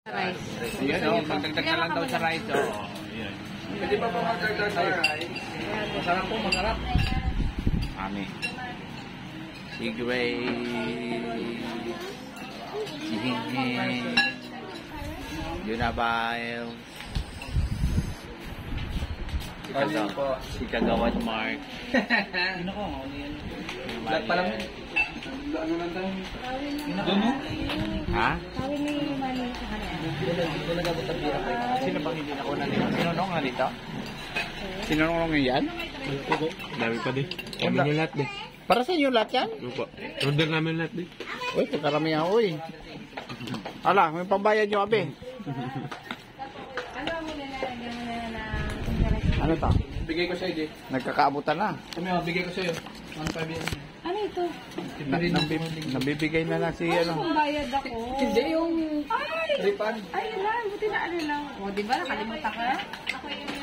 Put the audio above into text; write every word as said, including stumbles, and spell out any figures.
Rice. Yan o, magdagdag na lang daw sa rice. Oo, yan. Pwede pa pa magdagdag sa rice? Masarap po, masarap. Ami. Sigway. Yunabail. Si Ayun po. Si Kagawad Mark. Ano ko, ano yan? Lahat pa lang yun. Ano lang tayo? Doon mo? Ha? Sabi ni Manny sa kanya. Hindi na dapat ang bira kayo. Sino bang hindi na una nito? Sino nung nga dito? Sino nung nga yan? Dami pa din. Kami nyo lahat din. Para sa inyo lahat yan? Opo. Order namin lahat din. Uy, pagkaramihan uy. Ala, may pambayad nyo abe. Ano mo na nalagyan mo na na Ano to? Bigay ko sa'yo, Jay. Nagkakaabutan na. Kami, oh, bigay ko sa'yo. one five yan. Ano ito? Na, nabib, nabibigay na lang si ano. Kung bayad ako. Hindi, yung Ay! refund. Ay, yun lang. Buti na ano lang. O, di ba? Nakalimutan ka? Ako yung